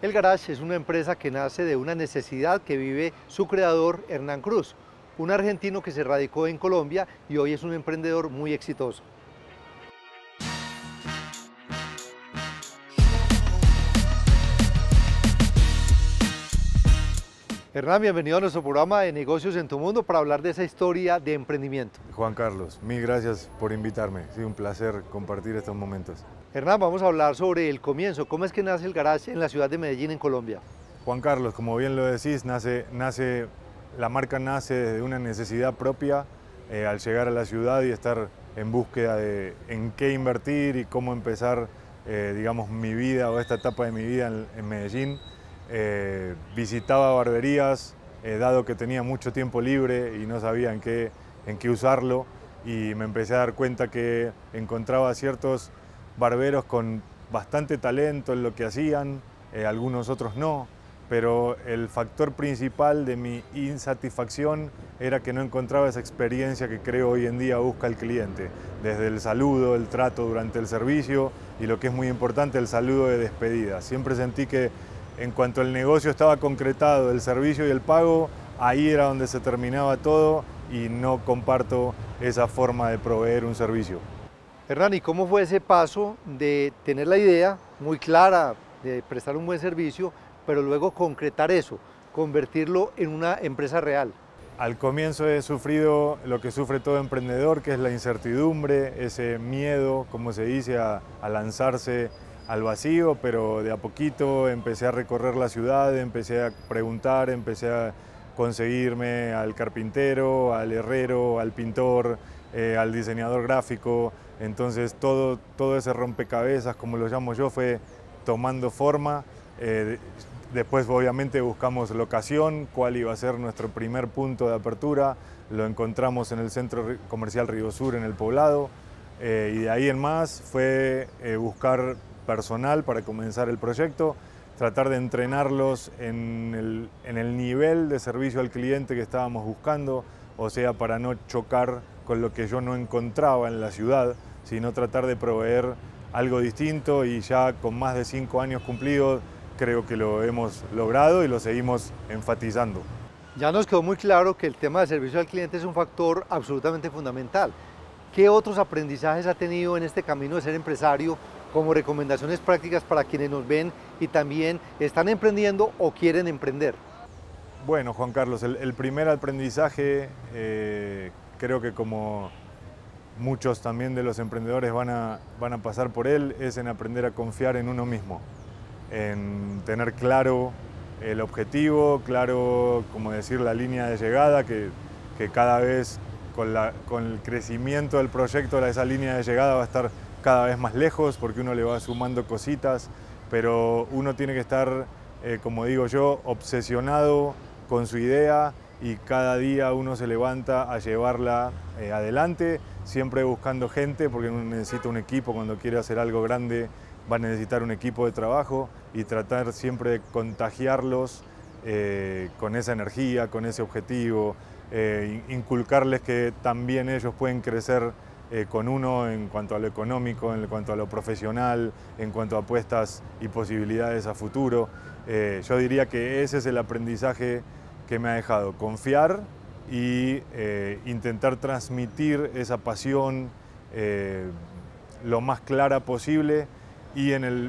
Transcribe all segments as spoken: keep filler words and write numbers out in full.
El Garage es una empresa que nace de una necesidad que vive su creador, Hernán Cruz, un argentino que se radicó en Colombia y hoy es un emprendedor muy exitoso. Hernán, bienvenido a nuestro programa de Negocios en tu Mundo para hablar de esa historia de emprendimiento. Juan Carlos, mil gracias por invitarme. Ha sido un placer compartir estos momentos. Hernán, vamos a hablar sobre el comienzo. ¿Cómo es que nace el Garage en la ciudad de Medellín, en Colombia? Juan Carlos, como bien lo decís, nace, nace, la marca nace de una necesidad propia eh, al llegar a la ciudad y estar en búsqueda de en qué invertir y cómo empezar, eh, digamos, mi vida o esta etapa de mi vida en, en Medellín. Eh, visitaba barberías, eh, dado que tenía mucho tiempo libre y no sabía en qué, en qué usarlo, y me empecé a dar cuenta que encontraba ciertos barberos con bastante talento en lo que hacían, eh, algunos otros no, pero el factor principal de mi insatisfacción era que no encontraba esa experiencia que creo hoy en día busca el cliente, desde el saludo, el trato durante el servicio y, lo que es muy importante, el saludo de despedida. Siempre sentí que en cuanto el negocio estaba concretado, el servicio y el pago, ahí era donde se terminaba todo, y no comparto esa forma de proveer un servicio. Hernán, ¿y cómo fue ese paso de tener la idea muy clara de prestar un buen servicio, pero luego concretar eso, convertirlo en una empresa real? Al comienzo he sufrido lo que sufre todo emprendedor, que es la incertidumbre, ese miedo, como se dice, a, a lanzarse al vacío, pero de a poquito empecé a recorrer la ciudad, empecé a preguntar, empecé a conseguirme al carpintero, al herrero, al pintor, eh, al diseñador gráfico. Entonces todo, todo ese rompecabezas, como lo llamo yo, fue tomando forma. Eh, después obviamente buscamos locación, cuál iba a ser nuestro primer punto de apertura. Lo encontramos en el Centro Comercial Río Sur, en El Poblado, eh, y de ahí en más fue eh, buscar personal para comenzar el proyecto, tratar de entrenarlos en el, en el nivel de servicio al cliente que estábamos buscando, o sea, para no chocar con lo que yo no encontraba en la ciudad, sino tratar de proveer algo distinto, y ya con más de cinco años cumplidos creo que lo hemos logrado y lo seguimos enfatizando. Ya nos quedó muy claro que el tema de servicio al cliente es un factor absolutamente fundamental. ¿Qué otros aprendizajes ha tenido en este camino de ser empresario, como recomendaciones prácticas para quienes nos ven y también están emprendiendo o quieren emprender? Bueno, Juan Carlos, el, el primer aprendizaje, eh, creo que como muchos también de los emprendedores van a, van a pasar por él, es en aprender a confiar en uno mismo, en tener claro el objetivo, claro, como decir, la línea de llegada, que, que cada vez con, la, con el crecimiento del proyecto esa línea de llegada va a estar cada vez más lejos, porque uno le va sumando cositas, pero uno tiene que estar, eh, como digo yo, obsesionado con su idea, y cada día uno se levanta a llevarla eh, adelante, siempre buscando gente, porque uno necesita un equipo. Cuando quiere hacer algo grande va a necesitar un equipo de trabajo, y tratar siempre de contagiarlos eh, con esa energía, con ese objetivo, eh, inculcarles que también ellos pueden crecer Eh, con uno en cuanto a lo económico, en cuanto a lo profesional, en cuanto a apuestas y posibilidades a futuro. Eh, yo diría que ese es el aprendizaje que me ha dejado, confiar y eh, intentar transmitir esa pasión eh, lo más clara posible, y en el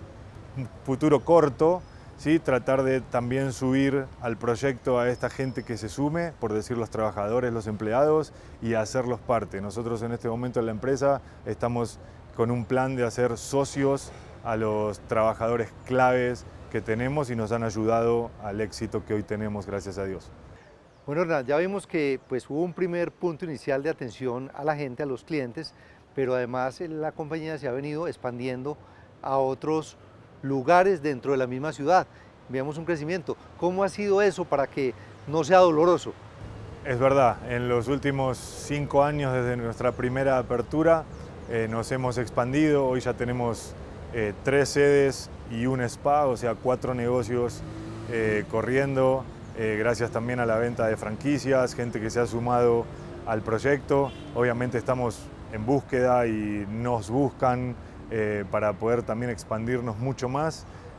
futuro corto, ¿sí?, tratar de también subir al proyecto a esta gente que se sume, por decir los trabajadores, los empleados, y hacerlos parte. Nosotros en este momento en la empresa estamos con un plan de hacer socios a los trabajadores claves que tenemos, y nos han ayudado al éxito que hoy tenemos, gracias a Dios. Bueno, Hernán, ya vimos que pues, hubo un primer punto inicial de atención a la gente, a los clientes, pero además la compañía se ha venido expandiendo a otros lugares dentro de la misma ciudad. Veamos un crecimiento. ¿Cómo ha sido eso para que no sea doloroso? Es verdad, en los últimos cinco años desde nuestra primera apertura eh, nos hemos expandido. Hoy ya tenemos eh, tres sedes y un spa, o sea, cuatro negocios eh, corriendo, eh, gracias también a la venta de franquicias, gente que se ha sumado al proyecto. Obviamente estamos en búsqueda y nos buscan eh, para poder también expandirnos mucho más.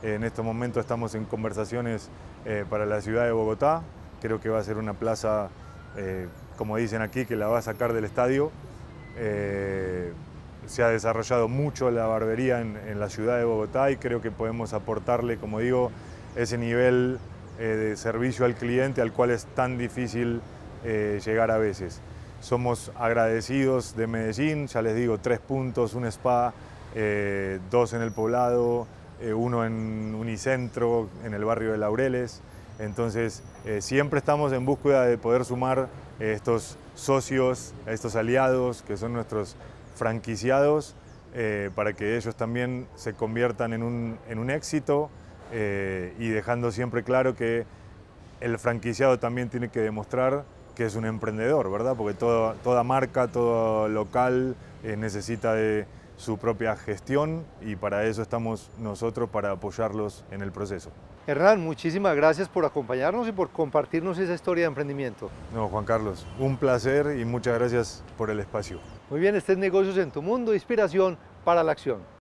En estos momentos estamos en conversaciones eh, para la ciudad de Bogotá. Creo que va a ser una plaza, eh, como dicen aquí, que la va a sacar del estadio. Eh, se ha desarrollado mucho la barbería en, en la ciudad de Bogotá y creo que podemos aportarle, como digo, ese nivel eh, de servicio al cliente al cual es tan difícil eh, llegar a veces. Somos agradecidos de Medellín, ya les digo, tres puntos, un spa, eh, dos en el Poblado, eh, uno en Unicentro, en el barrio de Laureles. Entonces, eh, siempre estamos en búsqueda de poder sumar eh, estos socios, estos aliados que son nuestros franquiciados, eh, para que ellos también se conviertan en un, en un éxito eh, y dejando siempre claro que el franquiciado también tiene que demostrar que es un emprendedor, ¿verdad? Porque toda, toda marca, todo local eh, necesita de su propia gestión y para eso estamos nosotros, para apoyarlos en el proceso. Hernán, muchísimas gracias por acompañarnos y por compartirnos esa historia de emprendimiento. No, Juan Carlos, un placer y muchas gracias por el espacio. Muy bien, este es Negocios en tu Mundo, inspiración para la acción.